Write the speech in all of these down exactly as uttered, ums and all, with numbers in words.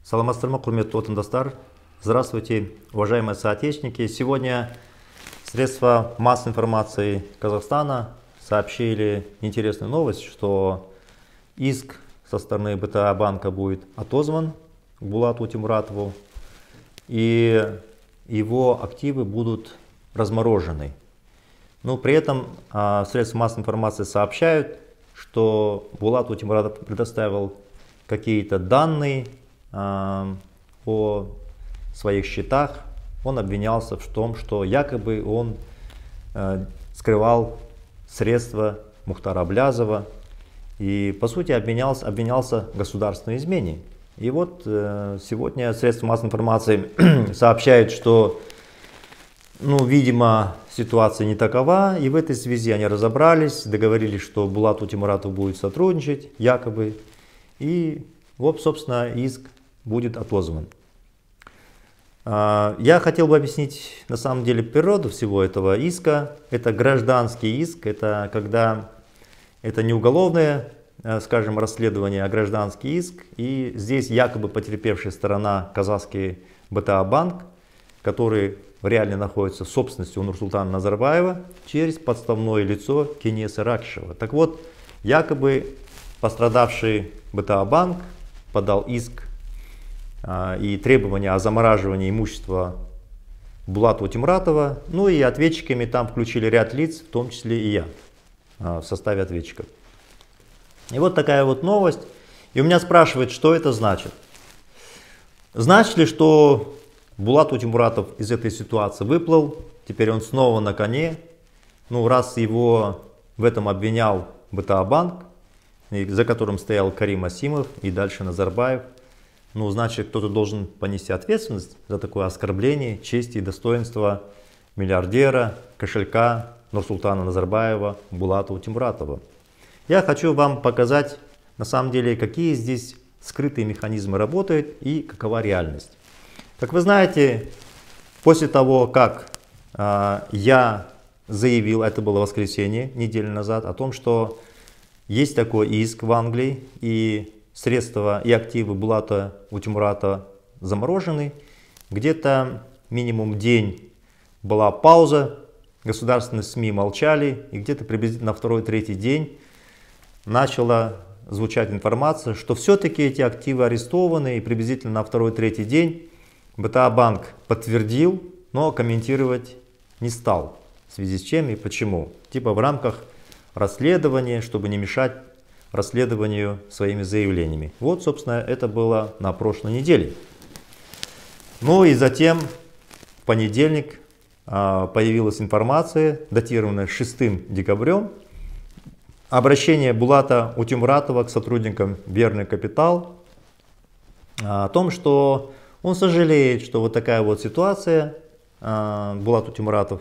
Саламатсыздарма, құрметті отандастар. Здравствуйте, уважаемые соотечественники. Сегодня средства массовой информации Казахстана сообщили интересную новость, что иск со стороны БТА банка будет отозван Булату Тимуратову, и его активы будут разморожены. Но при этом а, средства массовой информации сообщают, что Булату Тимуратов предоставил какие-то данные а, о своих счетах. Он обвинялся в том, что якобы он а, скрывал средства Мухтара Аблязова и по сути обвинялся, обвинялся в государственной измене. И вот э, сегодня средства массовой информации сообщают, что, ну, видимо, ситуация не такова, и в этой связи они разобрались, договорились, что Булату Тимуратов будет сотрудничать, якобы, и вот, собственно, иск будет отозван. Э, я хотел бы объяснить, на самом деле, природу всего этого иска. Это гражданский иск, это когда это не уголовное, скажем, расследование, а гражданский иск. И здесь якобы потерпевшая сторона казахский БТА банк, который реально находится в собственности у Нурсултана Назарбаева через подставное лицо Кенеса Ракишева. Так вот, якобы пострадавший БТА банк подал иск а, и требования о замораживании имущества Булата Тимуратова. Ну и ответчиками там включили ряд лиц, в том числе и я а, в составе ответчиков. И вот такая вот новость. И у меня спрашивают, что это значит. Значит ли, что Булат Тимуратов из этой ситуации выплыл, теперь он снова на коне? Ну, раз его в этом обвинял БТА банк, за которым стоял Карим Асимов и дальше Назарбаев, ну, значит, кто-то должен понести ответственность за такое оскорбление чести и достоинства миллиардера, кошелька Нурсултана Назарбаева Булата Тимуратова. Я хочу вам показать, на самом деле, какие здесь скрытые механизмы работают и какова реальность. Как вы знаете, после того, как э, я заявил, это было воскресенье, неделю назад, о том, что есть такой иск в Англии, и средства и активы Булата Тимуратова заморожены, где-то минимум день была пауза, государственные СМИ молчали, и где-то приблизительно на второй-третий день начала звучать информация, что все-таки эти активы арестованы, и приблизительно на второй-третий день БТА банк подтвердил, но комментировать не стал. В связи с чем и почему. Типа в рамках расследования, чтобы не мешать расследованию своими заявлениями. Вот, собственно, это было на прошлой неделе. Ну и затем в понедельник а, появилась информация, датированная шестым декабрем, обращение Булата Тимуратова к сотрудникам Верный Капитал о том, что он сожалеет, что вот такая вот ситуация, Булат Тимуратов,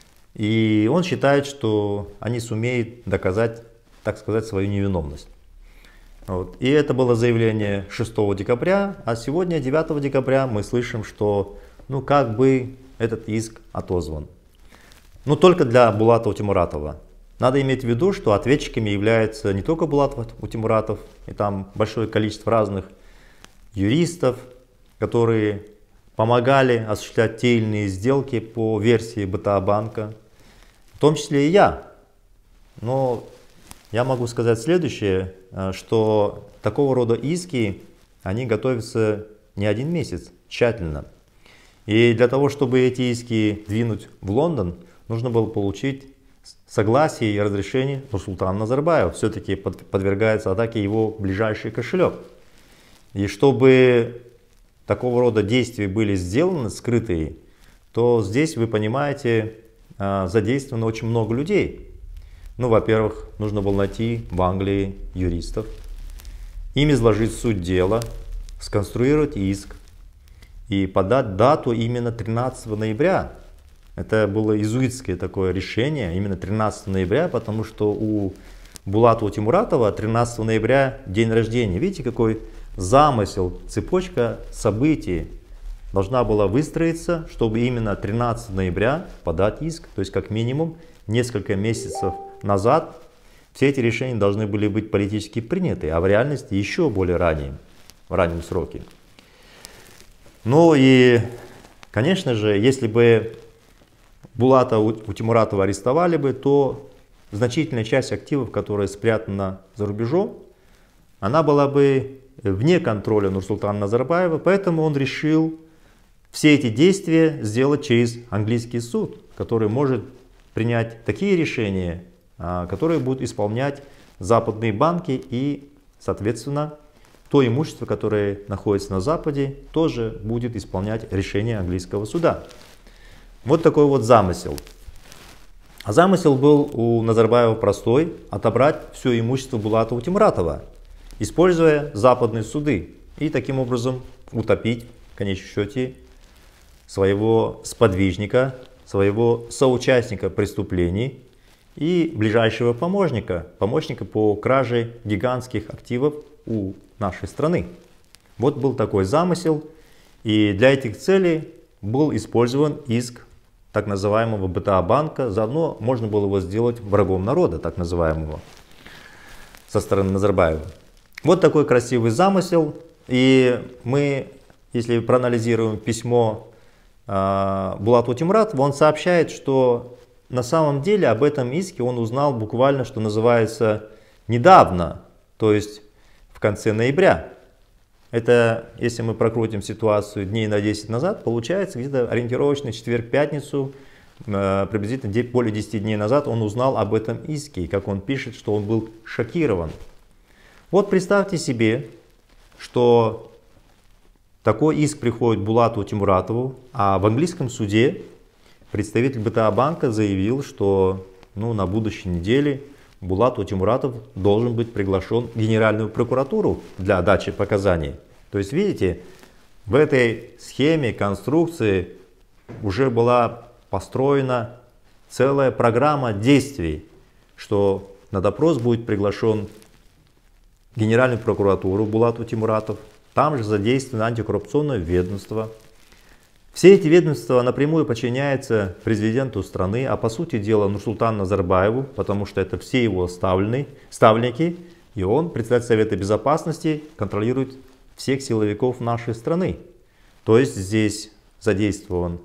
и он считает, что они сумеют доказать, так сказать, свою невиновность. Вот. И это было заявление шестого декабря, а сегодня, девятого декабря, мы слышим, что ну как бы этот иск отозван. Но только для Булата Тимуратова. Надо иметь в виду, что ответчиками являются не только Булат Тимуратов, и там большое количество разных юристов, которые помогали осуществлять те или иные сделки по версии БТА банка, в том числе и я. Но я могу сказать следующее, что такого рода иски, они готовятся не один месяц, тщательно. И для того, чтобы эти иски двинуть в Лондон, нужно было получить согласие и разрешение Нурсултана Назарбаева. Все-таки подвергается атаке его ближайший кошелек. И чтобы такого рода действия были сделаны, скрытые, то здесь, вы понимаете, задействовано очень много людей. Ну, во-первых, нужно было найти в Англии юристов, им изложить суть дела, сконструировать иск и подать дату именно тринадцатого ноября. Это было иезуитское такое решение, именно тринадцатого ноября, потому что у Булата Тимуратова тринадцатого ноября день рождения. Видите, какой замысел, цепочка событий должна была выстроиться, чтобы именно тринадцатого ноября подать иск. То есть как минимум несколько месяцев назад все эти решения должны были быть политически приняты, а в реальности еще более ранее, в раннем сроке. Ну и, конечно же, если бы Булата Утемуратова арестовали бы, то значительная часть активов, которая спрятана за рубежом, она была бы вне контроля Нурсултана Назарбаева, поэтому он решил все эти действия сделать через английский суд, который может принять такие решения, которые будут исполнять западные банки, и, соответственно, то имущество, которое находится на Западе, тоже будет исполнять решение английского суда. Вот такой вот замысел. А замысел был у Назарбаева простой: отобрать все имущество Булата Утемуратова, используя западные суды, и таким образом утопить, в конечном счете, своего сподвижника, своего соучастника преступлений и ближайшего помощника, помощника по краже гигантских активов у нашей страны. Вот был такой замысел, и для этих целей был использован иск так называемого БТА банка, заодно можно было его сделать врагом народа, так называемого, со стороны Назарбаева. Вот такой красивый замысел, и мы, если проанализируем письмо э, Булата Утемуратова, он сообщает, что на самом деле об этом иске он узнал буквально, что называется, недавно, то есть в конце ноября. Это, если мы прокрутим ситуацию дней на десять назад, получается где-то ориентировочно четверг-пятницу, э, приблизительно более десяти дней назад он узнал об этом иске. И как он пишет, что он был шокирован. Вот представьте себе, что такой иск приходит Булату Утемуратову, а в английском суде представитель БТА банка заявил, что ну, на будущей неделе Булат Утемуратов должен быть приглашен в Генеральную прокуратуру для дачи показаний. То есть, видите, в этой схеме, конструкции уже была построена целая программа действий, что на допрос будет приглашен в Генеральную прокуратуру Булат Утемуратов, там же задействовано антикоррупционное ведомство. Все эти ведомства напрямую подчиняются президенту страны, а по сути дела Нурсултану Назарбаеву, потому что это все его ставлены, ставленники, и он, председатель Совета Безопасности, контролирует всех силовиков нашей страны. То есть здесь задействован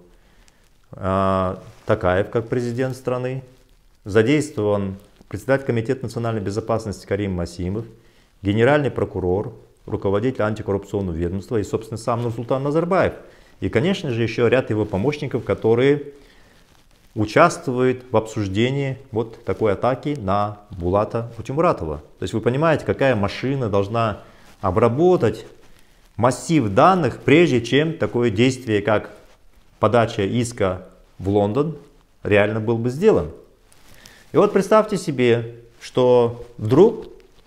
э, Токаев как президент страны, задействован председатель Комитета национальной безопасности Карим Масимов, генеральный прокурор, руководитель антикоррупционного ведомства и, собственно, сам Нурсултан Назарбаев. И, конечно же, еще ряд его помощников, которые участвуют в обсуждении вот такой атаки на Булата Утемуратова. То есть вы понимаете, какая машина должна обработать массив данных, прежде чем такое действие, как подача иска в Лондон, реально был бы сделан. И вот представьте себе, что вдруг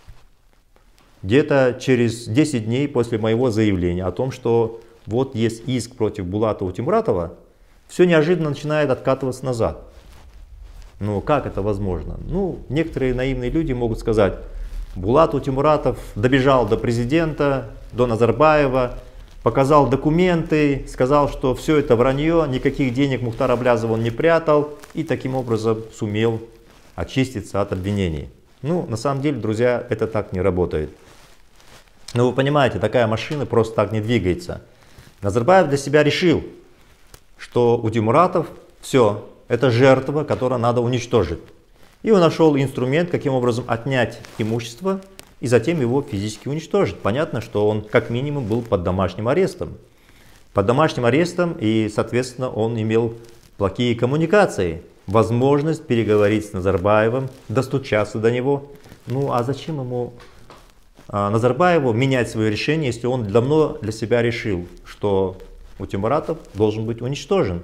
где-то через десять дней после моего заявления о том, что вот есть иск против Булата Утемуратова, все неожиданно начинает откатываться назад. Ну, как это возможно? Ну, некоторые наивные люди могут сказать: Булат Утемуратов добежал до президента, до Назарбаева, показал документы, сказал, что все это вранье, никаких денег Мухтар Аблязов он не прятал, и таким образом сумел очиститься от обвинений. Ну, на самом деле, друзья, это так не работает. Но вы понимаете, такая машина просто так не двигается. Назарбаев для себя решил, что Утемуратов все, это жертва, которую надо уничтожить. И он нашел инструмент, каким образом отнять имущество и затем его физически уничтожить. Понятно, что он как минимум был под домашним арестом. Под домашним арестом, и, соответственно, он имел плохие коммуникации, возможность переговорить с Назарбаевым, достучаться до него. Ну а зачем ему Назарбаеву менять свое решение, если он давно для себя решил, что Утемуратов должен быть уничтожен?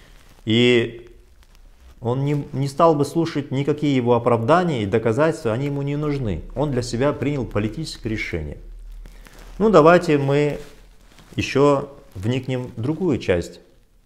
И он не, не стал бы слушать никакие его оправдания и доказательства, они ему не нужны. Он для себя принял политическое решение. Ну давайте мы еще вникнем в другую часть.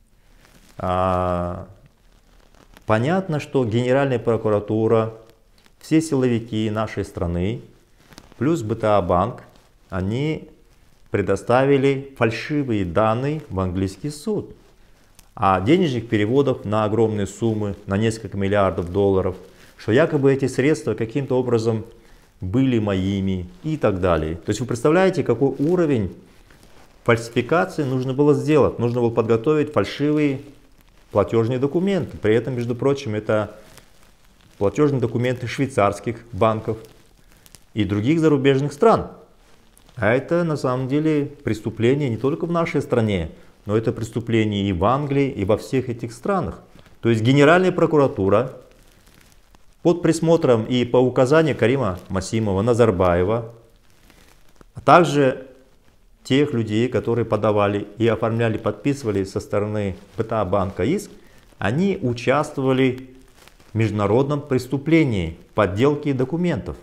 А, понятно, что Генеральная прокуратура, все силовики нашей страны, плюс БТА банк, они предоставили фальшивые данные в английский суд. А денежных переводов на огромные суммы, на несколько миллиардов долларов, что якобы эти средства каким-то образом были моими и так далее. То есть вы представляете, какой уровень фальсификации нужно было сделать. Нужно было подготовить фальшивые платежные документы. При этом, между прочим, это платежные документы швейцарских банков и других зарубежных стран. А это на самом деле преступление не только в нашей стране, но это преступление и в Англии, и во всех этих странах. То есть Генеральная прокуратура под присмотром и по указанию Карима Масимова, Назарбаева, а также тех людей, которые подавали и оформляли, подписывали со стороны ПТА банка иск, они участвовали в международном преступлении подделки документов,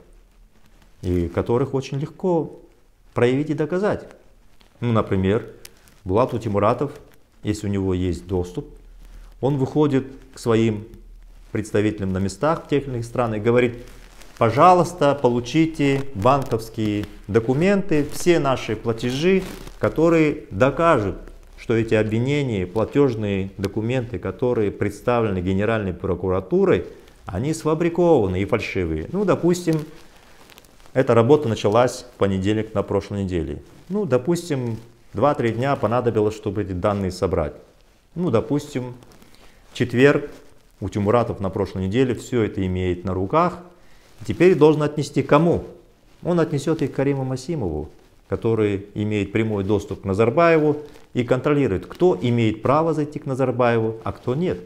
и которых очень легко проявить и доказать. Ну, например, Булат Утемуратов, если у него есть доступ, он выходит к своим представителям на местах в тех или иных странах и говорит: пожалуйста, получите банковские документы, все наши платежи, которые докажут, что эти обвинения, платежные документы, которые представлены Генеральной прокуратурой, они сфабрикованы и фальшивые. Ну, допустим, эта работа началась в понедельник на прошлой неделе. Ну, допустим, два-три дня понадобилось, чтобы эти данные собрать. Ну, допустим, в четверг Утемуратов на прошлой неделе все это имеет на руках. Теперь должен отнести кому? Он отнесет их Кариму Масимову, который имеет прямой доступ к Назарбаеву и контролирует, кто имеет право зайти к Назарбаеву, а кто нет.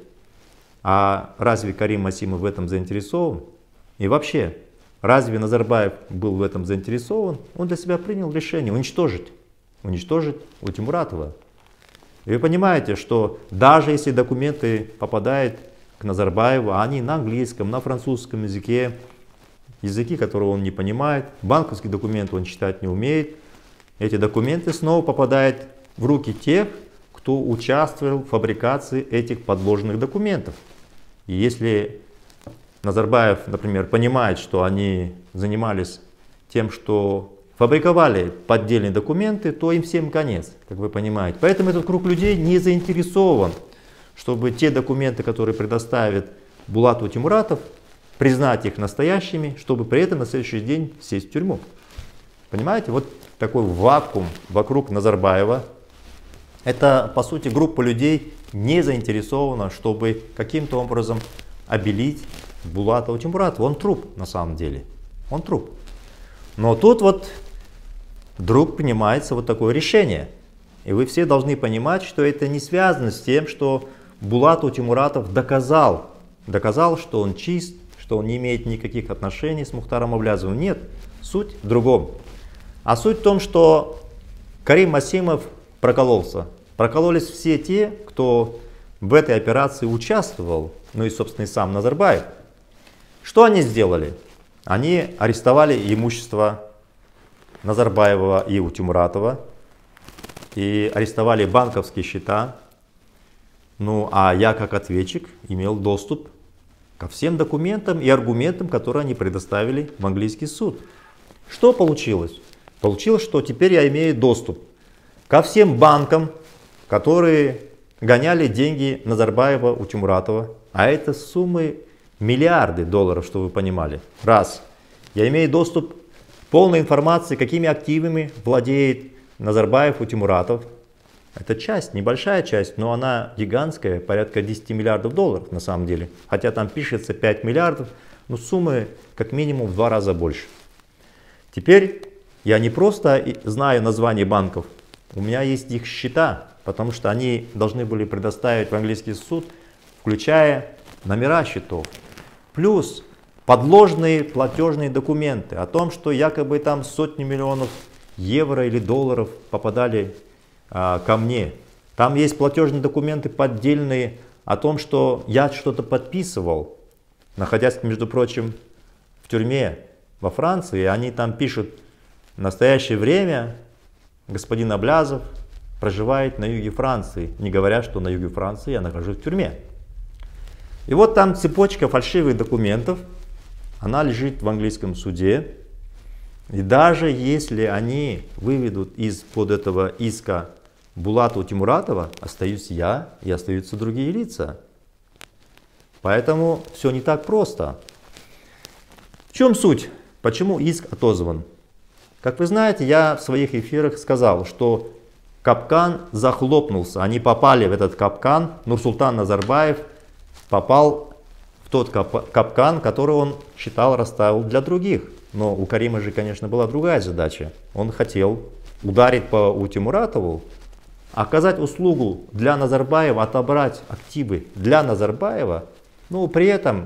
А разве Карим Масимов в этом заинтересован? И вообще, разве Назарбаев был в этом заинтересован? Он для себя принял решение уничтожить, уничтожить Утемуратова. И вы понимаете, что даже если документы попадают к Назарбаеву, а они на английском, на французском языке, языки, которые он не понимает, банковские документы он читать не умеет, эти документы снова попадают в руки тех, кто участвовал в фабрикации этих подложных документов. И если Назарбаев, например, понимает, что они занимались тем, что фабриковали поддельные документы, то им всем конец, как вы понимаете. Поэтому этот круг людей не заинтересован, чтобы те документы, которые предоставит Булат Утемуратов, признать их настоящими, чтобы при этом на следующий день сесть в тюрьму. Понимаете, вот такой вакуум вокруг Назарбаева. Это, по сути, группа людей не заинтересована, чтобы каким-то образом обелить Булата Утемуратова. Он труп на самом деле. Он труп. Но тут вот вдруг принимается вот такое решение. И вы все должны понимать, что это не связано с тем, что Булат Утемуратов доказал, доказал, что он чист, что он не имеет никаких отношений с Мухтаром Аблязовым. Нет, суть в другом. А суть в том, что Карим Масимов прокололся. Прокололись все те, кто в этой операции участвовал, ну и, собственно, и сам Назарбаев. Что они сделали? Они арестовали имущество Назарбаева и Утемуратова и арестовали банковские счета. Ну, а я, как ответчик, имел доступ ко всем документам и аргументам, которые они предоставили в английский суд. Что получилось? Получилось, что теперь я имею доступ ко всем банкам, которые гоняли деньги Назарбаева, Утемуратова. А это суммы миллиарды долларов, чтобы вы понимали. Раз. Я имею доступ к полной информации, какими активами владеет Назарбаев, Утемуратов. Это часть, небольшая часть, но она гигантская, порядка десяти миллиардов долларов на самом деле. Хотя там пишется пять миллиардов, но суммы как минимум в два раза больше. Теперь я не просто знаю название банков, у меня есть их счета, потому что они должны были предоставить в английский суд, включая номера счетов. Плюс подложные платежные документы о том, что якобы там сотни миллионов евро или долларов попадали а, ко мне. Там есть платежные документы поддельные о том, что я что-то подписывал, находясь, между прочим, в тюрьме во Франции. И они там пишут: в настоящее время господин Аблязов проживает на юге Франции, не говоря, что на юге Франции я нахожусь в тюрьме. И вот там цепочка фальшивых документов, она лежит в английском суде. И даже если они выведут из-под этого иска Булата Утемуратова, остаюсь я и остаются другие лица. Поэтому все не так просто. В чем суть? Почему иск отозван? Как вы знаете, я в своих эфирах сказал, что капкан захлопнулся. Они попали в этот капкан. Нурсултан Назарбаев попал в тот кап капкан, который он считал расставил для других. Но у Карима же, конечно, была другая задача. Он хотел ударить по Утемуратову, оказать услугу для Назарбаева, отобрать активы для Назарбаева, но при этом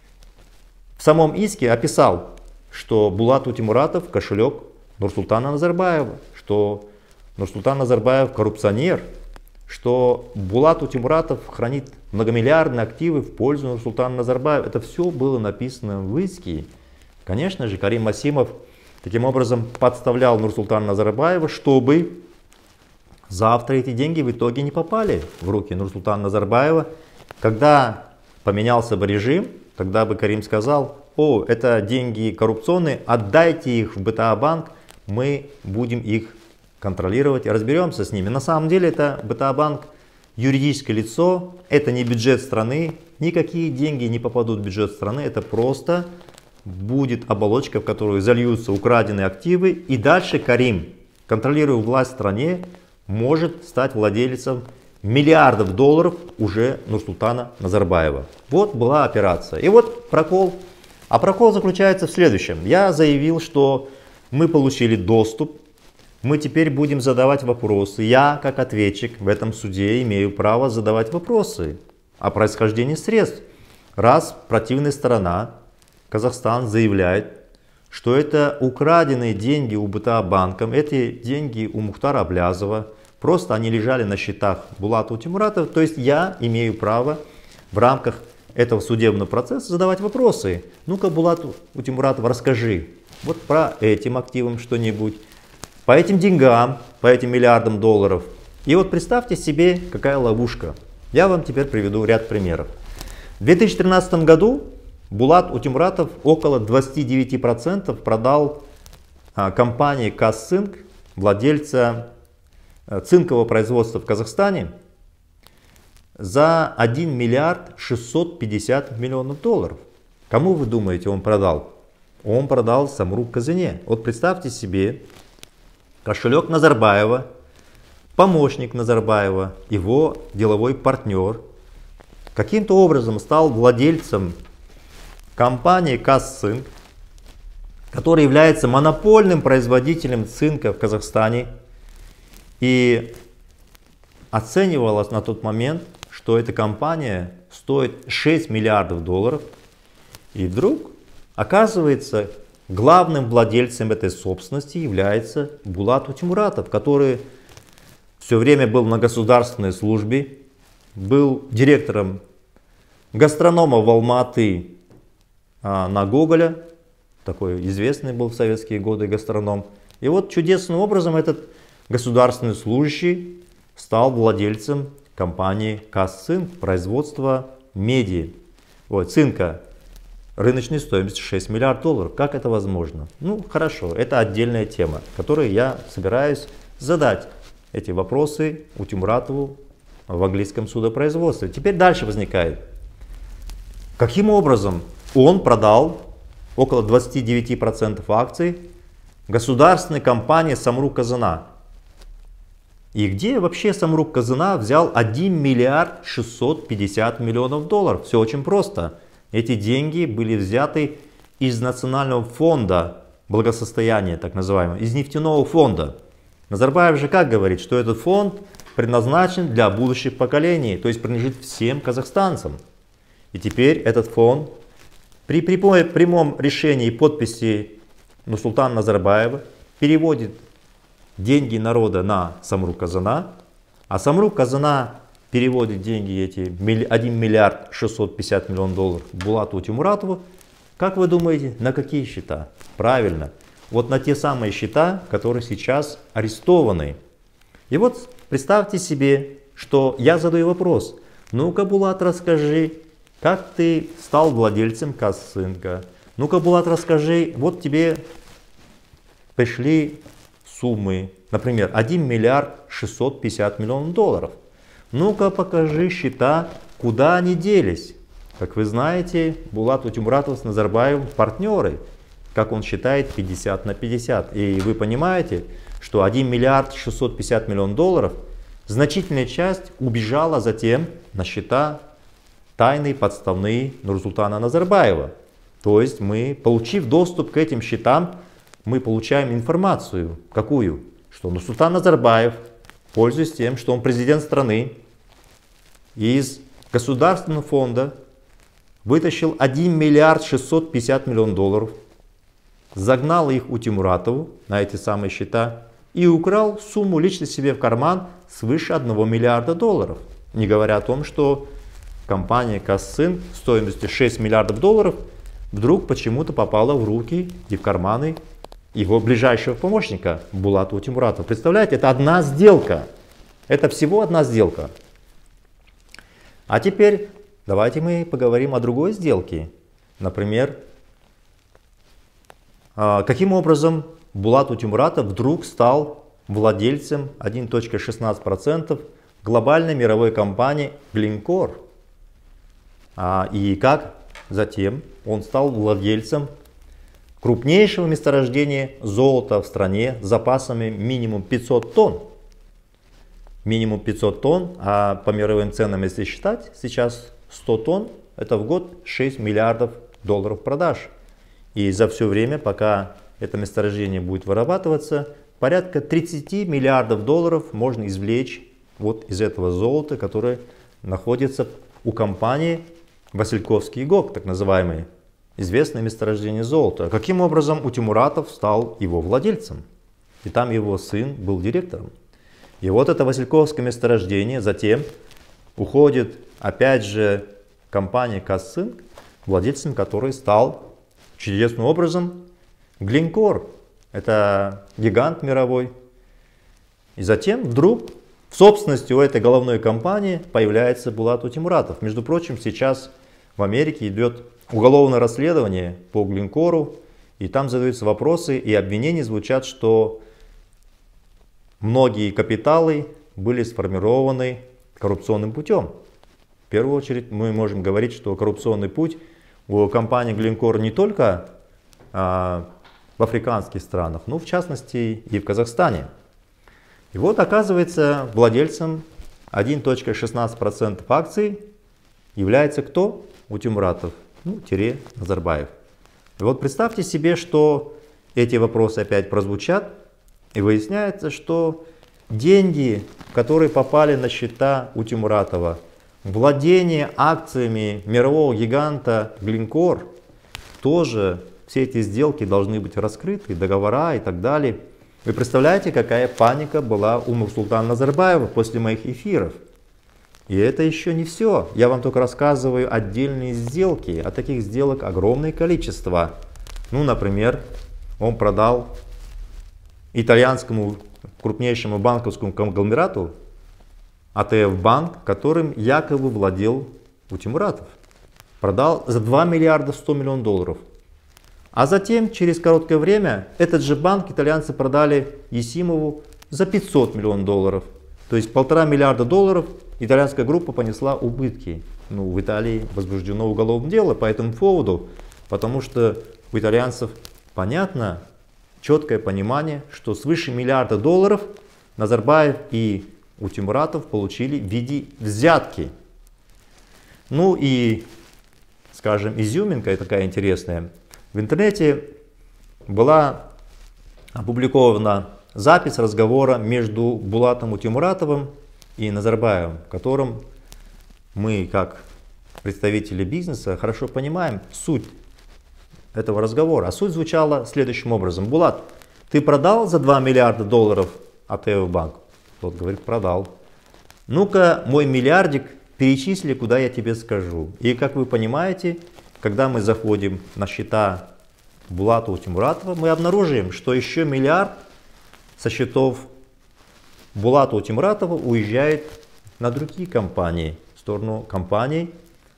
в самом иске описал, что Булат Утемуратов кошелек Нурсултана Назарбаева, что Нурсултан Назарбаев коррупционер, что Булат Утемуратов хранит многомиллиардные активы в пользу Нурсултана Назарбаева. Это все было написано в иске. Конечно же, Карим Масимов таким образом подставлял Нурсултана Назарбаева, чтобы завтра эти деньги в итоге не попали в руки Нурсултана Назарбаева. Когда поменялся бы режим, тогда бы Карим сказал: о, это деньги коррупционные, отдайте их в БТА-банк, мы будем их контролировать и разберемся с ними. На самом деле это БТА-банк юридическое лицо, это не бюджет страны, никакие деньги не попадут в бюджет страны, это просто будет оболочка, в которую зальются украденные активы, и дальше Карим, контролируя власть в стране, может стать владельцем миллиардов долларов уже Нурсултана Назарбаева. Вот была операция. И вот прокол. А прокол заключается в следующем. Я заявил, что мы получили доступ, мы теперь будем задавать вопросы. Я, как ответчик в этом суде, имею право задавать вопросы о происхождении средств. Раз противная сторона, Казахстан, заявляет, что это украденные деньги у БТА-банком, эти деньги у Мухтара Аблязова, просто они лежали на счетах Булата Утемуратова. То есть я имею право в рамках этого судебного процесса задавать вопросы. Ну-ка, Булат Утемуратов, расскажи вот про этим активам что-нибудь, по этим деньгам, по этим миллиардам долларов. И вот представьте себе, какая ловушка. Я вам теперь приведу ряд примеров. В две тысячи тринадцатом году Булат Утемуратов около двадцати девяти процентов продал а, компании Казцинк, владельца а, цинкового производства в Казахстане, за один миллиард шестьсот пятьдесят миллионов долларов. Кому, вы думаете, он продал? Он продал Самрук Казыне. Вот представьте себе, кошелек Назарбаева, помощник Назарбаева, его деловой партнер, каким-то образом стал владельцем компании Казцинк, которая является монопольным производителем цинка в Казахстане, и оценивалось на тот момент, что эта компания стоит шесть миллиардов долларов, и вдруг оказывается, главным владельцем этой собственности является Булат Утемуратов, который все время был на государственной службе, был директором гастронома в Алматы а, на Гоголя, такой известный был в советские годы гастроном. И вот чудесным образом этот государственный служащий стал владельцем компании Казцинк, производства меди, вот, цинка, рыночной стоимостью шесть миллиардов долларов. Как это возможно? Ну хорошо, это отдельная тема, которой я собираюсь задать эти вопросы Утемуратову в английском судопроизводстве. Теперь дальше возникает. Каким образом он продал около двадцати девяти процентов акций государственной компании Самрук Казына? И где вообще Самрук Казына взял один миллиард шестьсот пятьдесят миллионов долларов? Все очень просто. Эти деньги были взяты из Национального фонда благосостояния, так называемого, из нефтяного фонда. Назарбаев же как говорит, что этот фонд предназначен для будущих поколений, то есть принадлежит всем казахстанцам. И теперь этот фонд при, при прямом решении и подписи Нурсултана Назарбаева переводит деньги народа на Самрук Казына, а Самрук Казына переводит деньги эти один миллиард шестьсот пятьдесят миллионов долларов Булату Утемуратову. Как вы думаете, на какие счета? Правильно, вот на те самые счета, которые сейчас арестованы. И вот представьте себе, что я задаю вопрос. Ну-ка, Булат, расскажи, как ты стал владельцем Казцинка? Ну-ка, Булат, расскажи, вот тебе пришли суммы, например, один миллиард шестьсот пятьдесят миллионов долларов. Ну-ка, покажи счета, куда они делись. Как вы знаете, Булат Утемуратов с Назарбаевым партнеры, как он считает, пятьдесят на пятьдесят. И вы понимаете, что один миллиард шестьсот пятьдесят миллионов долларов, значительная часть убежала затем на счета тайные, подставные Нурсултана Назарбаева. То есть мы, получив доступ к этим счетам, мы получаем информацию. Какую? Что Нурсултан Назарбаев, пользуясь тем, что он президент страны, из государственного фонда вытащил один миллиард шестьсот пятьдесят миллионов долларов, загнал их у Тимуратову на эти самые счета и украл сумму лично себе в карман свыше одного миллиарда долларов. Не говоря о том, что компания Казцинк стоимостью шесть миллиардов долларов вдруг почему-то попала в руки и в карманы его ближайшего помощника Булата Тимуратова. Представляете, это одна сделка. Это всего одна сделка. А теперь давайте мы поговорим о другой сделке. Например, каким образом Булат Тимуратов вдруг стал владельцем один целых шестнадцать сотых процента глобальной мировой компании Glencore. И как затем он стал владельцем крупнейшего месторождения золота в стране с запасами минимум пятьсот тонн. Минимум пятьсот тонн, а по мировым ценам, если считать, сейчас сто тонн, это в год шесть миллиардов долларов продаж. И за все время, пока это месторождение будет вырабатываться, порядка тридцати миллиардов долларов можно извлечь вот из этого золота, которое находится у компании Васильковский ГОК, так называемый, известное месторождение золота. Каким образом у Тимуратов стал его владельцем? И там его сын был директором. И вот это Васильковское месторождение затем уходит, опять же, компания Казцинк, владельцем которой стал чудесным образом Glencore. Это гигант мировой. И затем вдруг в собственности у этой головной компании появляется Булат Тимуратов. Между прочим, сейчас в Америке идет уголовное расследование по Glencore, и там задаются вопросы, и обвинения звучат, что многие капиталы были сформированы коррупционным путем. В первую очередь мы можем говорить, что коррупционный путь у компании Glencore не только а, в африканских странах, но в частности и в Казахстане. И вот оказывается владельцем один целых шестнадцать сотых процента акций является кто? У Тимуратов, ну, тире Назарбаев. И вот представьте себе, что эти вопросы опять прозвучат, и выясняется, что деньги, которые попали на счета у Тимуратова, владение акциями мирового гиганта Glencore, тоже все эти сделки должны быть раскрыты, договора и так далее. Вы представляете, какая паника была у Нурсултана Назарбаева после моих эфиров? И это еще не все. Я вам только рассказываю отдельные сделки, а таких сделок огромное количество. Ну, например, он продал итальянскому крупнейшему банковскому конгломерату А Т Ф банк, которым якобы владел у Тимуратов. Продал за два миллиарда сто миллионов долларов. А затем, через короткое время, этот же банк итальянцы продали Есимову за пятьсот миллионов долларов. То есть полтора миллиарда долларов итальянская группа понесла убытки. Ну, в Италии возбуждено уголовное дело по этому поводу, потому что у итальянцев понятно, четкое понимание, что свыше миллиарда долларов Назарбаев и у Тимуратов получили в виде взятки. Ну и, скажем, изюминка такая интересная. В интернете была опубликована запись разговора между Булатом Тимуратовым и Назарбаевым, в котором мы, как представители бизнеса, хорошо понимаем суть этого разговора. А суть звучала следующим образом. Булат, ты продал за два миллиарда долларов А Т Ф банк? Тот говорит, продал. Ну-ка, мой миллиардик перечисли, куда я тебе скажу. И как вы понимаете, когда мы заходим на счета Булата Тимуратова, мы обнаружим, что еще миллиард со счетов Булата Тимуратова уезжает на другие компании, в сторону компаний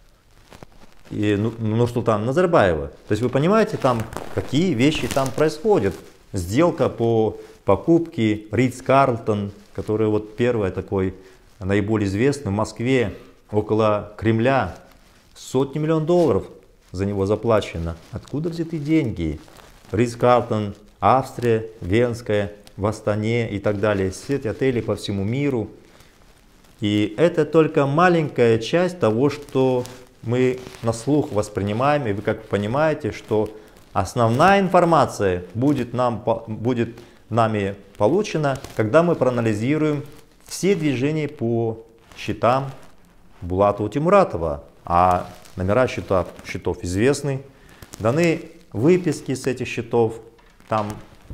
Нурсултана Назарбаева. То есть вы понимаете, там какие вещи там происходят. Сделка по покупке Ритц-Карлтон, которая вот первая такой, наиболее известная в Москве, около Кремля, сотни миллионов долларов за него заплачено. Откуда взяты деньги? Ритц-Карлтон, Австрия, Венская, в Астане и так далее, сеть отелей по всему миру. И это только маленькая часть того, что мы на слух воспринимаем. И вы как понимаете, что основная информация будет, нам, будет нами получена, когда мы проанализируем все движения по счетам Булата Утемуратова. А номера счетов, счетов известны. Даны выписки с этих счетов. Там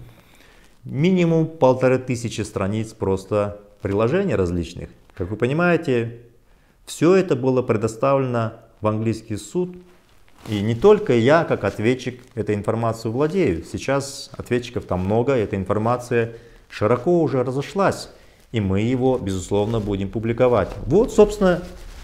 минимум полторы тысячи страниц просто приложений различных. Как вы понимаете, все это было предоставлено в английский суд. И не только я, как ответчик, этой информацией владею. Сейчас ответчиков там много, эта информация широко уже разошлась. И мы его, безусловно, будем публиковать. Вот, собственно,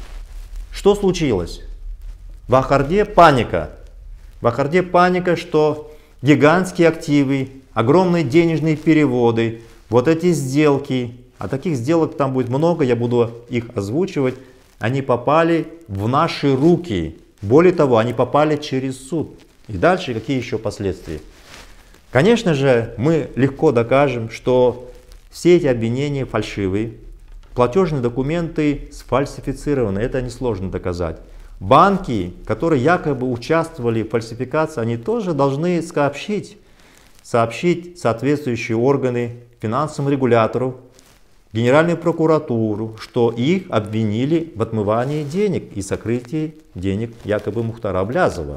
что случилось. В Ахарде паника. В Ахарде паника, что гигантские активы, огромные денежные переводы, вот эти сделки, а таких сделок там будет много, я буду их озвучивать, они попали в наши руки. Более того, они попали через суд. И дальше какие еще последствия? Конечно же, мы легко докажем, что все эти обвинения фальшивые, платежные документы сфальсифицированы, это несложно доказать. Банки, которые якобы участвовали в фальсификации, они тоже должны сообщить, сообщить соответствующие органы, финансовым регулятору, Генеральную прокуратуру, что их обвинили в отмывании денег и сокрытии денег якобы Мухтара Аблязова.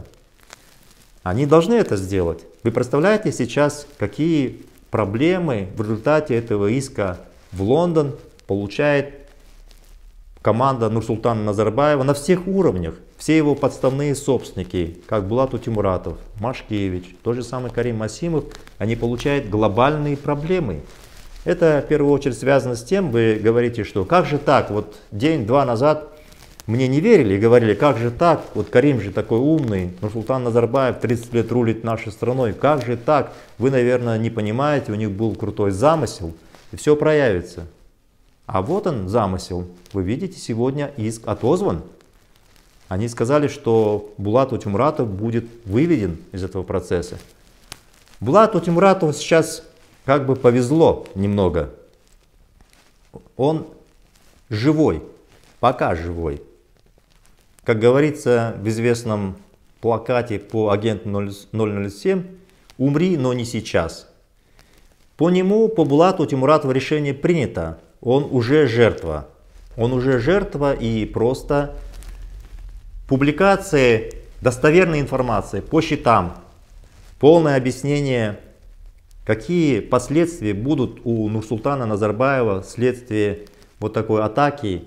Они должны это сделать. Вы представляете сейчас, какие проблемы в результате этого иска в Лондон получает команда Нурсултана Назарбаева на всех уровнях. Все его подставные собственники, как Булат Утемуратов, Машкевич, тот же самый Карим Масимов, они получают глобальные проблемы. Это в первую очередь связано с тем, вы говорите, что как же так, вот день-два назад мне не верили и говорили, как же так, вот Карим же такой умный, Нурсултан Назарбаев тридцать лет рулит нашей страной, как же так, вы, наверное, не понимаете, у них был крутой замысел, и все проявится. А вот он замысел, вы видите, сегодня иск отозван. Они сказали, что Булат Утемуратов будет выведен из этого процесса. Булату Утемуратову сейчас как бы повезло немного. Он живой, пока живой. Как говорится в известном плакате по агенту ноль ноль семь, умри, но не сейчас. По нему, по Булату Утемуратову решение принято. Он уже жертва. Он уже жертва, и просто публикация достоверной информации по счетам, полное объяснение, какие последствия будут у Нурсултана Назарбаева вследствие вот такой атаки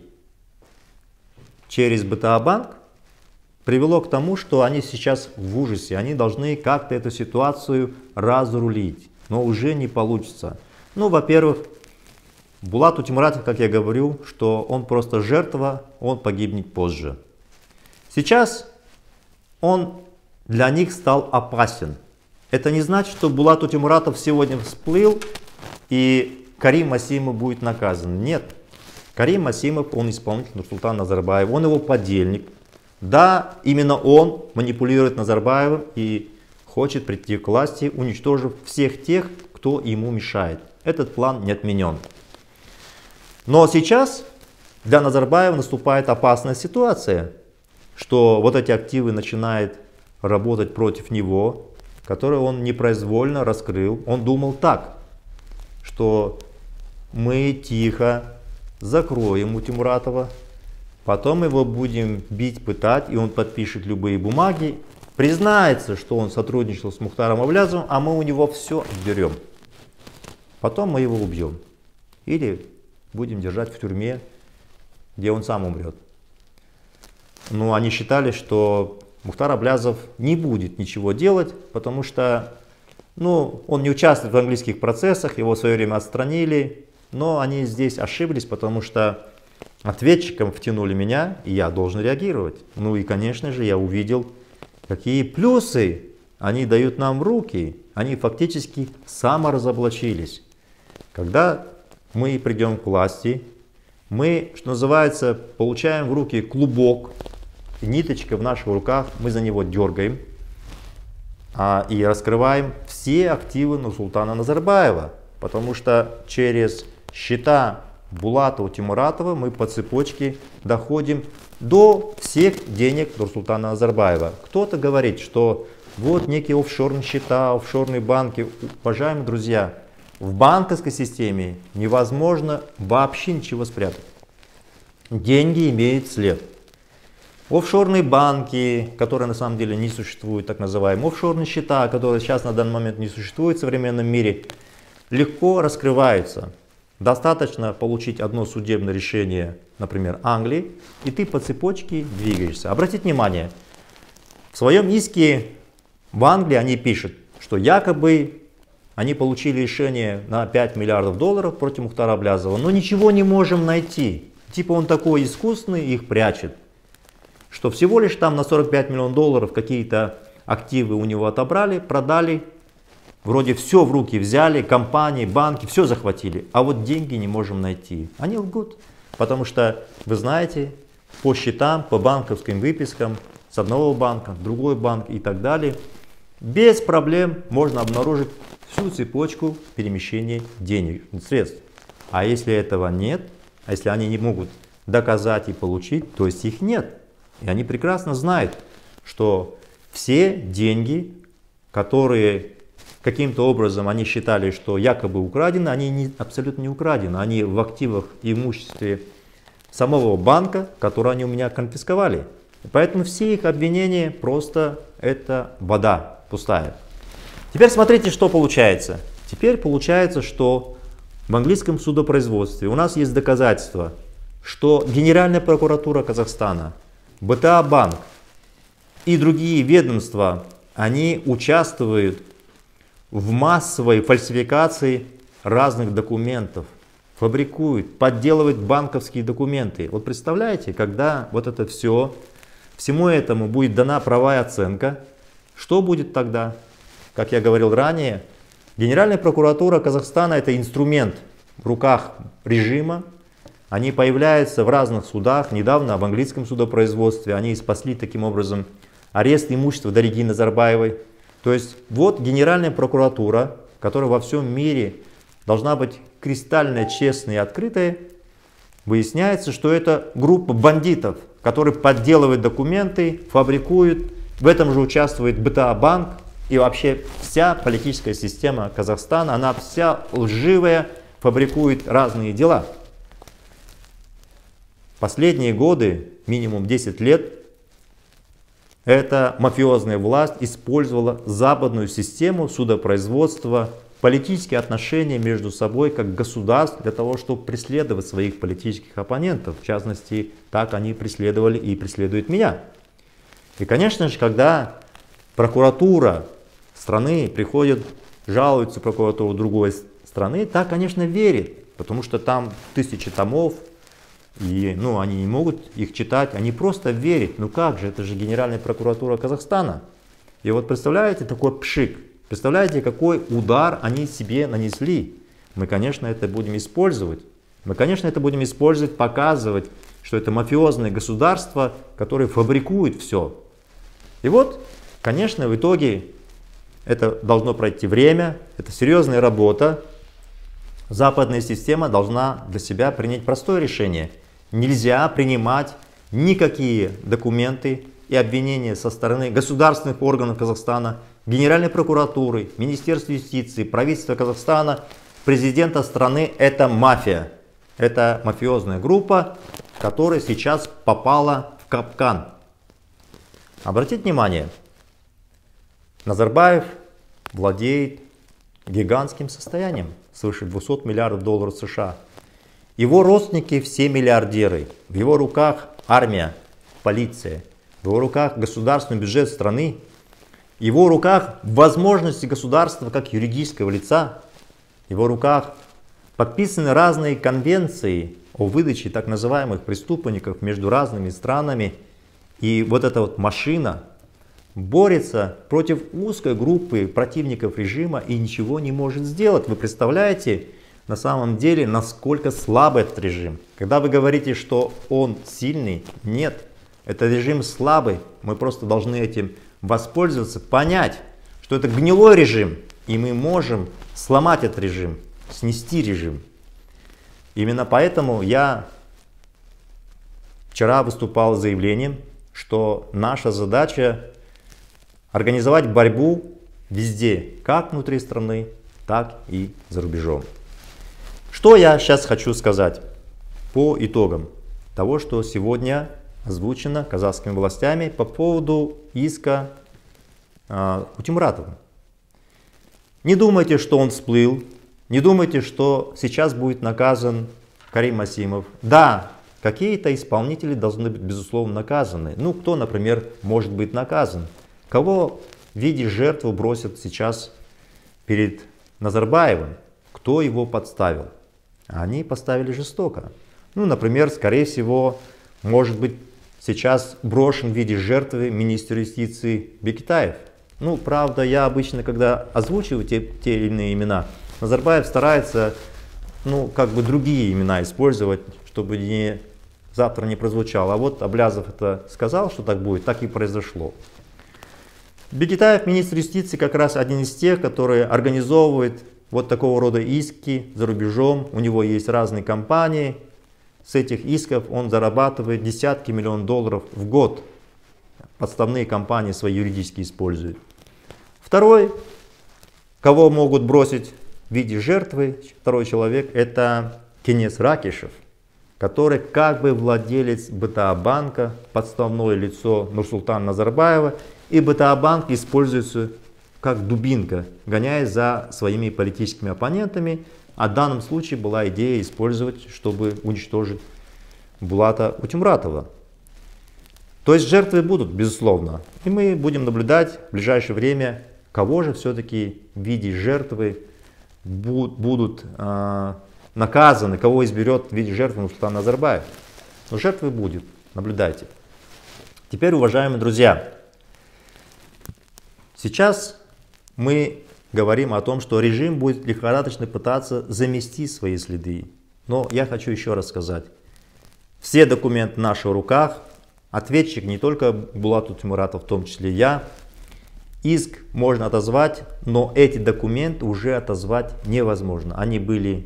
через БТА-банк, привело к тому, что они сейчас в ужасе. Они должны как-то эту ситуацию разрулить, но уже не получится. Ну, во-первых, Булат Утемуратов, как я говорю, что он просто жертва, он погибнет позже. Сейчас он для них стал опасен. Это не значит, что Булат Утемуратов сегодня всплыл и Карим Масимов будет наказан. Нет. Карим Масимов, он исполнитель Нурсултана Назарбаева, он его подельник. Да, именно он манипулирует Назарбаевым и хочет прийти к власти, уничтожив всех тех, кто ему мешает. Этот план не отменен. Но сейчас для Назарбаева наступает опасная ситуация, что вот эти активы начинают работать против него, которые он непроизвольно раскрыл. Он думал так, что мы тихо закроем Утемуратова, потом его будем бить, пытать, и он подпишет любые бумаги, признается, что он сотрудничал с Мухтаром Аблязовым, а мы у него все отберем. Потом мы его убьем. Или будем держать в тюрьме, где он сам умрет. Но они считали, что Мухтар Аблязов не будет ничего делать, потому что ну, он не участвует в английских процессах, его в свое время отстранили. Но они здесь ошиблись, потому что ответчиком втянули меня, и я должен реагировать. Ну и, конечно же, я увидел, какие плюсы они дают нам в руки. Они фактически саморазоблачились. Когда мы придем к власти, мы, что называется, получаем в руки клубок, ниточка в наших руках, мы за него дергаем а, и раскрываем все активы Нурсултана Назарбаева. Потому что через счета Булатова, Тимуратова мы по цепочке доходим до всех денег Нурсултана Назарбаева. Кто-то говорит, что вот некие офшорные счета, офшорные банки. Уважаемые друзья, в банковской системе невозможно вообще ничего спрятать. Деньги имеют след. Офшорные банки, которые на самом деле не существуют, так называемые офшорные счета, которые сейчас на данный момент не существуют в современном мире, легко раскрываются. Достаточно получить одно судебное решение, например, Англии, и ты по цепочке двигаешься. Обратите внимание, в своем иске в Англии они пишут, что якобы они получили решение на пять миллиардов долларов против Мухтара Аблязова, но ничего не можем найти. Типа он такой искусный, их прячет. Что всего лишь там на сорок пять миллионов долларов какие-то активы у него отобрали, продали. Вроде все в руки взяли, компании, банки, все захватили. А вот деньги не можем найти. Они лгут. Потому что, вы знаете, по счетам, по банковским выпискам, с одного банка, в другой банк и так далее, без проблем можно обнаружить всю цепочку перемещения денег, средств. А если этого нет, а если они не могут доказать и получить, то есть их нет. И они прекрасно знают, что все деньги, которые каким-то образом они считали, что якобы украдены, они не, абсолютно не украдены. Они в активах и имуществе самого банка, который они у меня конфисковали. И поэтому все их обвинения просто это вода пустая. Теперь смотрите, что получается. Теперь получается, что в английском судопроизводстве у нас есть доказательства, что Генеральная прокуратура Казахстана, бэ тэ а банк и другие ведомства, они участвуют в массовой фальсификации разных документов, фабрикуют, подделывают банковские документы. Вот представляете, когда вот это все, всему этому будет дана правовая оценка, что будет тогда? Как я говорил ранее, Генеральная прокуратура Казахстана это инструмент в руках режима. Они появляются в разных судах. Недавно в английском судопроизводстве они спасли таким образом арест имущества Дариги Назарбаевой. То есть вот Генеральная прокуратура, которая во всем мире должна быть кристально честной и открытой, выясняется, что это группа бандитов, которые подделывают документы, фабрикуют. В этом же участвует бэ тэ а банк и вообще вся политическая система Казахстана. Она вся лживая, фабрикует разные дела. Последние годы, минимум десять лет, эта мафиозная власть использовала западную систему судопроизводства, политические отношения между собой как государств для того, чтобы преследовать своих политических оппонентов. В частности, так они преследовали и преследуют меня. И, конечно же, когда прокуратура страны приходит, жалуется прокуратуру другой страны, та, конечно, верит, потому что там тысячи томов. И ну, они не могут их читать, они просто верят. Ну как же, это же Генеральная прокуратура Казахстана. И вот представляете, такой пшик. Представляете, какой удар они себе нанесли. Мы, конечно, это будем использовать. Мы, конечно, это будем использовать, показывать, что это мафиозное государство, которое фабрикует все. И вот, конечно, в итоге это должно пройти время, это серьезная работа. Западная система должна для себя принять простое решение. Нельзя принимать никакие документы и обвинения со стороны государственных органов Казахстана, Генеральной прокуратуры, Министерства юстиции, правительства Казахстана, президента страны. Это мафия. Это мафиозная группа, которая сейчас попала в капкан. Обратите внимание, Назарбаев владеет гигантским состоянием, свыше двухсот миллиардов долларов США. Его родственники все миллиардеры. В его руках армия, полиция. В его руках государственный бюджет страны. В его руках возможности государства как юридического лица. В его руках подписаны разные конвенции о выдаче так называемых преступников между разными странами. И вот эта вот машина борется против узкой группы противников режима и ничего не может сделать. Вы представляете на самом деле, насколько слабый этот режим? Когда вы говорите, что он сильный, нет, это режим слабый. Мы просто должны этим воспользоваться, понять, что это гнилой режим, и мы можем сломать этот режим. снести режим. Именно поэтому я вчера выступал с заявлением, что наша задача организовать борьбу везде, как внутри страны, так и за рубежом. Что я сейчас хочу сказать по итогам того, что сегодня озвучено казахскими властями по поводу иска э, Утемуратова. Не думайте, что он всплыл, не думайте, что сейчас будет наказан Карим Асимов. Да, какие-то исполнители должны быть, безусловно, наказаны. Ну, кто, например, может быть наказан? Кого в виде жертвы бросят сейчас перед Назарбаевым? Кто его подставил? Они поставили жестоко. Ну, например, скорее всего, может быть, сейчас брошен в виде жертвы министр юстиции Бекетаев. Ну, правда, я обычно, когда озвучиваю те, те или иные имена, Назарбаев старается, ну, как бы другие имена использовать, чтобы не, завтра не прозвучало. А вот Аблязов это сказал, что так будет, так и произошло. Бекетаев, министр юстиции, как раз один из тех, которые организовывают вот такого рода иски за рубежом. У него есть разные компании. С этих исков он зарабатывает десятки миллионов долларов в год. Подставные компании свои юридически используют. Второй, кого могут бросить в виде жертвы, второй человек, это Кенес Ракишев, который как бы владелец БТА банка, подставное лицо Нурсултана Назарбаева. И БТА банк используется как дубинка, гоняясь за своими политическими оппонентами. А в данном случае была идея использовать, чтобы уничтожить Булата Утемуратова. То есть жертвы будут, безусловно. И мы будем наблюдать в ближайшее время, кого же все-таки в виде жертвы будут э, наказаны, кого изберет в виде жертвы Нурсултан Назарбаев. Но жертвы будет, наблюдайте. Теперь, уважаемые друзья, сейчас мы говорим о том, что режим будет лихорадочно пытаться замести свои следы. Но я хочу еще раз сказать, все документы в наших руках, ответчик не только Булат Утемуратов, в том числе я. Иск можно отозвать, но эти документы уже отозвать невозможно. Они были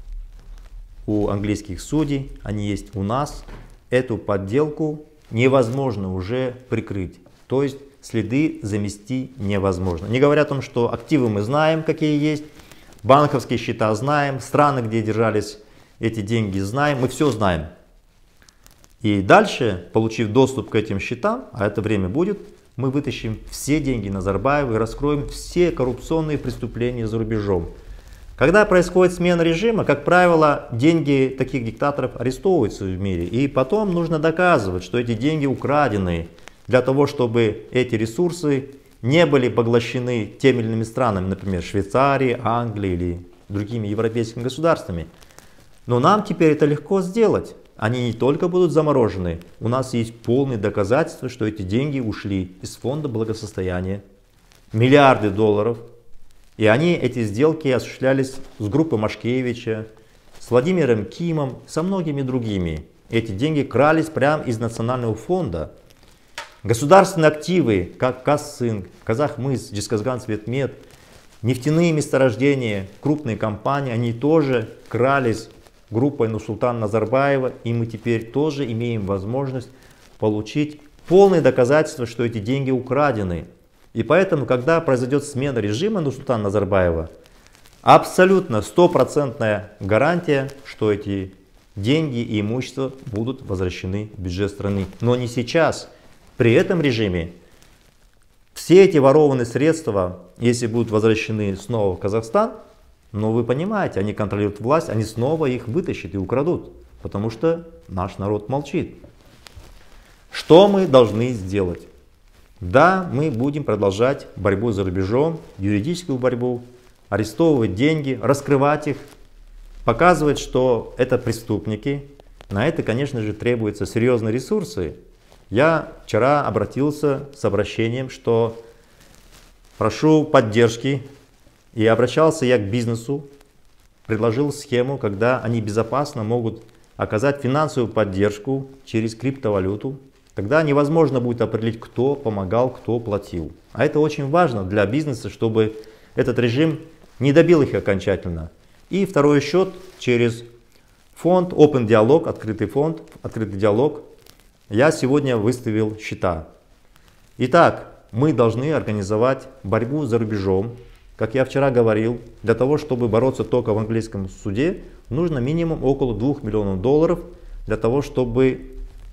у английских судей, они есть у нас. Эту подделку невозможно уже прикрыть. То есть следы замести невозможно. Не говоря о том, что активы мы знаем, какие есть, банковские счета знаем, страны, где держались эти деньги, знаем, мы все знаем. И дальше, получив доступ к этим счетам, а это время будет, мы вытащим все деньги Назарбаева и раскроем все коррупционные преступления за рубежом. Когда происходит смена режима, как правило, деньги таких диктаторов арестовываются в мире. И потом нужно доказывать, что эти деньги украдены, для того, чтобы эти ресурсы не были поглощены теми или иными странами, например, Швейцарией, Англией или другими европейскими государствами. Но нам теперь это легко сделать. Они не только будут заморожены, у нас есть полные доказательства, что эти деньги ушли из фонда благосостояния, миллиарды долларов. И они, эти сделки осуществлялись с группой Машкевича, с Владимиром Кимом, со многими другими. Эти деньги крались прямо из национального фонда. Государственные активы, как Казцинк, Казахмыс, Джисказгансветмет, нефтяные месторождения, крупные компании, они тоже крались группой Нурсултана Назарбаева. И мы теперь тоже имеем возможность получить полные доказательства, что эти деньги украдены. И поэтому, когда произойдет смена режима Нурсултана Назарбаева, абсолютно стопроцентная гарантия, что эти деньги и имущество будут возвращены в бюджет страны. Но не сейчас. При этом режиме все эти ворованные средства, если будут возвращены снова в Казахстан, но вы понимаете, они контролируют власть, они снова их вытащат и украдут, потому что наш народ молчит. Что мы должны сделать? Да, мы будем продолжать борьбу за рубежом, юридическую борьбу, арестовывать деньги, раскрывать их, показывать, что это преступники. На это, конечно же, требуются серьезные ресурсы. Я вчера обратился с обращением, что прошу поддержки, и обращался я к бизнесу, предложил схему, когда они безопасно могут оказать финансовую поддержку через криптовалюту. Тогда невозможно будет определить, кто помогал, кто платил. А это очень важно для бизнеса, чтобы этот режим не добил их окончательно. И второй счет через фонд Open Dialog, открытый фонд, открытый диалог. Я сегодня выставил счета. Итак, мы должны организовать борьбу за рубежом. Как я вчера говорил, для того, чтобы бороться только в английском суде, нужно минимум около двух миллионов долларов для того, чтобы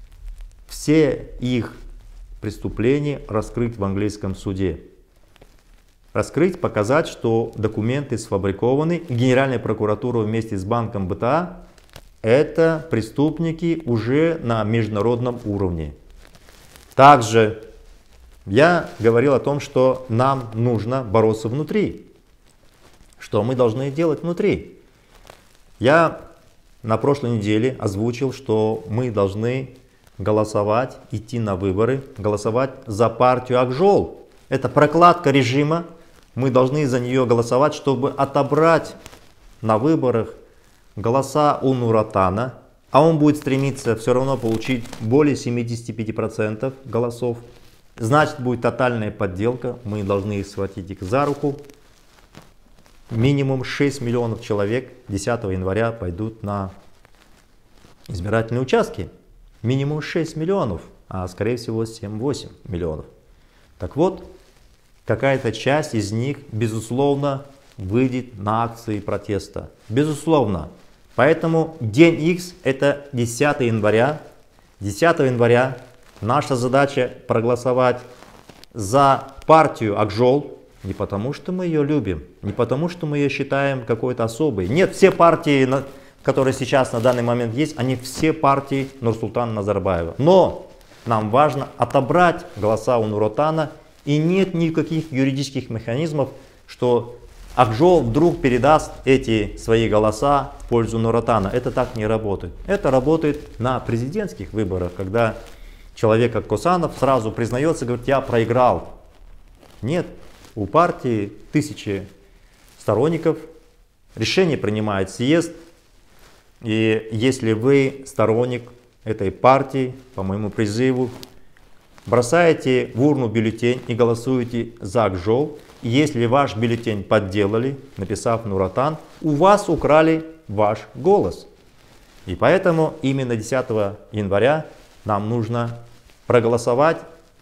все их преступления раскрыть в английском суде. Раскрыть, показать, что документы сфабрикованы. Генеральная прокуратура вместе с банком бэ тэ а это преступники уже на международном уровне. Также я говорил о том, что нам нужно бороться внутри. Что мы должны делать внутри? Я на прошлой неделе озвучил, что мы должны голосовать, идти на выборы, голосовать за партию Акжол. Это прокладка режима. Мы должны за нее голосовать, чтобы отобрать на выборах голоса у Нуратана. А он будет стремиться все равно получить более семидесяти пяти процентов голосов. Значит, будет тотальная подделка. Мы должны схватить их за руку. Минимум шесть миллионов человек десятого января пойдут на избирательные участки. Минимум шесть миллионов, а скорее всего семь-восемь миллионов. Так вот, какая-то часть из них, безусловно, выйдет на акции протеста. Безусловно. Поэтому день Х это десятое января. десятого января наша задача проголосовать за партию Акжол. Не потому, что мы ее любим, не потому, что мы ее считаем какой-то особой. Нет, все партии, которые сейчас на данный момент есть, они все партии Нурсултана Назарбаева. Но нам важно отобрать голоса у Нуратана. И нет никаких юридических механизмов, что Акжол вдруг передаст эти свои голоса в пользу Нуратана. Это так не работает. Это работает на президентских выборах, когда человек, как Косанов, сразу признается, говорит, я проиграл. Нет, у партии тысячи сторонников, решение принимает съезд. И если вы сторонник этой партии, по моему призыву, бросаете в урну бюллетень и голосуете за Акжол. И если ваш бюллетень подделали, написав Нуратан, у вас украли ваш голос. И поэтому именно десятого января нам нужно проголосовать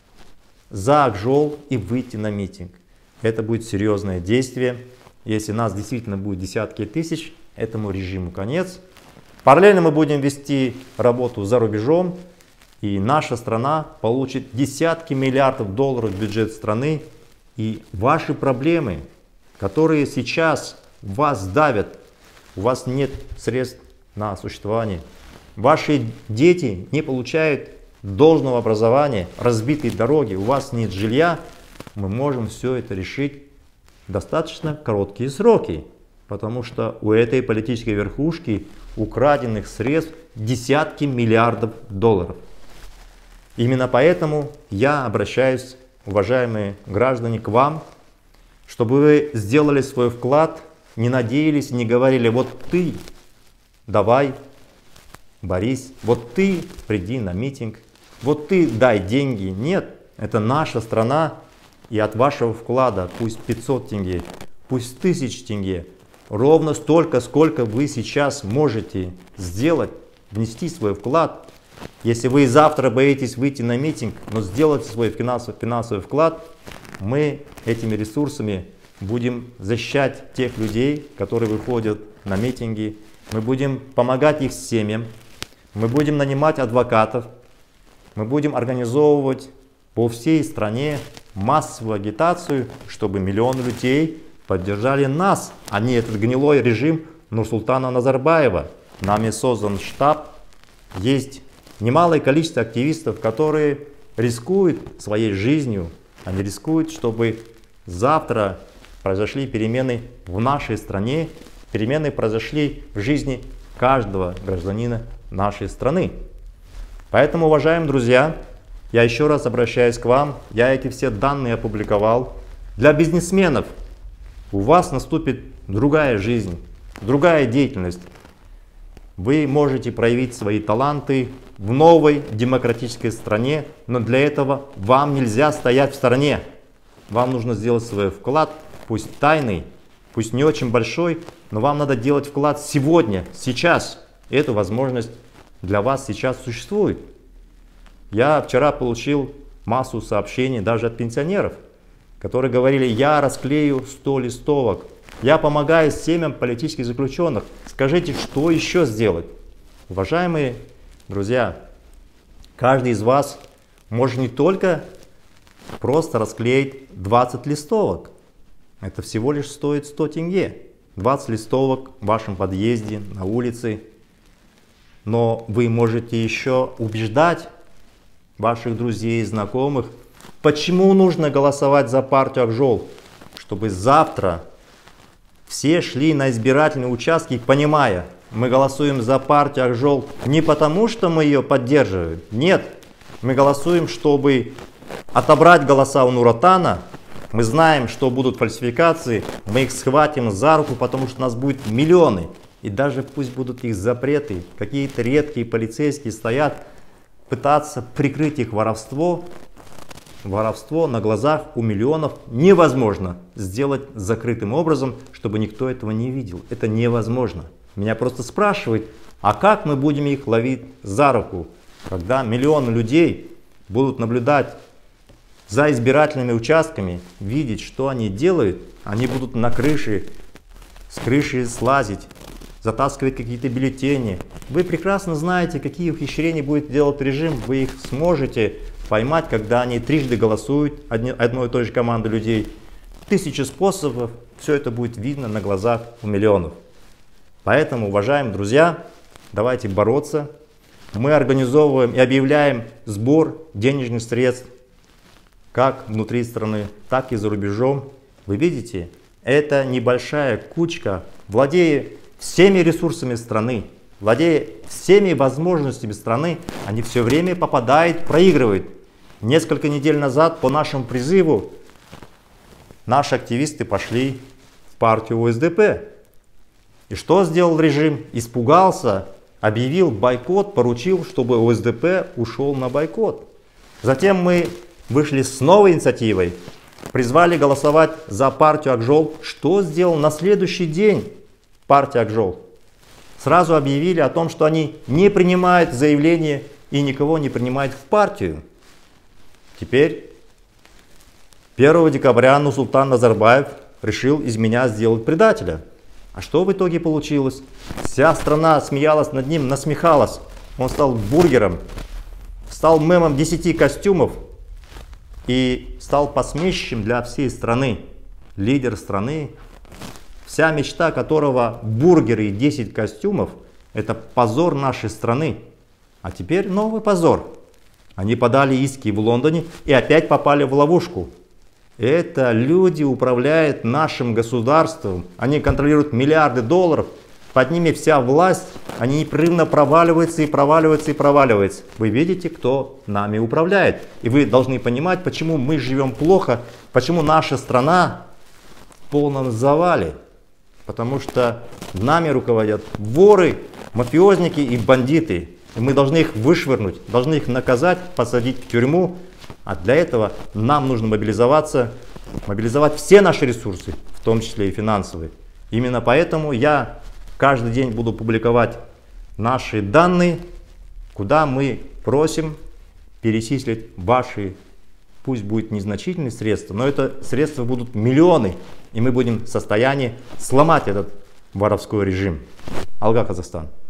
за Акжол и выйти на митинг. Это будет серьезное действие. Если нас действительно будет десятки тысяч, этому режиму конец. Параллельно мы будем вести работу за рубежом. И наша страна получит десятки миллиардов долларов в бюджет страны. И ваши проблемы, которые сейчас вас давят, у вас нет средств на существование. Ваши дети не получают должного образования, разбитые дороги, у вас нет жилья. Мы можем все это решить в достаточно короткие сроки. Потому что у этой политической верхушки украденных средств десятки миллиардов долларов. Именно поэтому я обращаюсь, уважаемые граждане, к вам, чтобы вы сделали свой вклад, не надеялись, не говорили, вот ты давай, борись, вот ты приди на митинг, вот ты дай деньги. Нет, это наша страна, и от вашего вклада, пусть пятьсот тенге, пусть тысяча тенге, ровно столько, сколько вы сейчас можете сделать, внести свой вклад. Если вы завтра боитесь выйти на митинг, но сделать свой финансовый, финансовый вклад, мы этими ресурсами будем защищать тех людей, которые выходят на митинги. Мы будем помогать их семьям. Мы будем нанимать адвокатов. Мы будем организовывать по всей стране массовую агитацию, чтобы миллионы людей поддержали нас, а не этот гнилой режим Нурсултана Назарбаева. Нами создан штаб. Есть немалое количество активистов, которые рискуют своей жизнью. Они рискуют, чтобы завтра произошли перемены в нашей стране. Перемены произошли в жизни каждого гражданина нашей страны. Поэтому, уважаемые друзья, я еще раз обращаюсь к вам. Я эти все данные опубликовал. Для бизнесменов у вас наступит другая жизнь, другая деятельность. Вы можете проявить свои таланты в новой демократической стране, но для этого вам нельзя стоять в стороне. Вам нужно сделать свой вклад, пусть тайный, пусть не очень большой, но вам надо делать вклад сегодня, сейчас. Эту возможность для вас сейчас существует. Я вчера получил массу сообщений даже от пенсионеров, которые говорили: я расклею сто листовок, я помогаю семьям политических заключенных. Скажите, что еще сделать? Уважаемые друзья, каждый из вас может не только просто расклеить двадцать листовок. Это всего лишь стоит сто тенге. двадцать листовок в вашем подъезде, на улице. Но вы можете еще убеждать ваших друзей, знакомых, почему нужно голосовать за партию Ак Жол, чтобы завтра все шли на избирательные участки, понимая, мы голосуем за партию Ак Жол не потому, что мы ее поддерживаем. Нет, мы голосуем, чтобы отобрать голоса у Нур-Отана. Мы знаем, что будут фальсификации, мы их схватим за руку, потому что у нас будет миллионы. И даже пусть будут их запреты, какие-то редкие полицейские стоят, пытаться прикрыть их воровство. Воровство на глазах у миллионов невозможно сделать закрытым образом, чтобы никто этого не видел. Это невозможно. Меня просто спрашивают, а как мы будем их ловить за руку, когда миллионы людей будут наблюдать за избирательными участками, видеть, что они делают, они будут на крыше, с крыши слазить, затаскивать какие-то бюллетени. Вы прекрасно знаете, какие ухищрения будет делать режим, вы их сможете поймать, когда они трижды голосуют, одни, одной и той же команды людей. Тысячи способов, все это будет видно на глазах у миллионов. Поэтому, уважаемые друзья, давайте бороться. Мы организовываем и объявляем сбор денежных средств, как внутри страны, так и за рубежом. Вы видите, это небольшая кучка, владея всеми ресурсами страны, владея всеми возможностями страны, они все время попадают, проигрывают. Несколько недель назад по нашему призыву наши активисты пошли в партию О Эс Дэ Пэ. И что сделал режим? Испугался, объявил бойкот, поручил, чтобы О Эс Дэ Пэ ушел на бойкот. Затем мы вышли с новой инициативой, призвали голосовать за партию Ак Жол. Что сделал на следующий день партия Ак Жол? Сразу объявили о том, что они не принимают заявление и никого не принимают в партию. Теперь первого декабря Нурсултан Назарбаев решил из меня сделать предателя. А что в итоге получилось? Вся страна смеялась над ним, насмехалась. Он стал бургером, стал мемом десяти костюмов и стал посмешищем для всей страны. Лидер страны, вся мечта которого бургеры и десять костюмов, это позор нашей страны. А теперь новый позор. Они подали иски в Лондоне и опять попали в ловушку. Это люди управляют нашим государством. Они контролируют миллиарды долларов. Под ними вся власть. Они непрерывно проваливаются и проваливаются и проваливаются. Вы видите, кто нами управляет. И вы должны понимать, почему мы живем плохо, почему наша страна в полном завале. Потому что нами руководят воры, мафиозники и бандиты. И мы должны их вышвырнуть, должны их наказать, посадить в тюрьму. А для этого нам нужно мобилизоваться, мобилизовать все наши ресурсы, в том числе и финансовые. Именно поэтому я каждый день буду публиковать наши данные, куда мы просим перечислить ваши, пусть будет незначительные средства, но это средства будут миллионы, и мы будем в состоянии сломать этот воровской режим. Алга, Казахстан.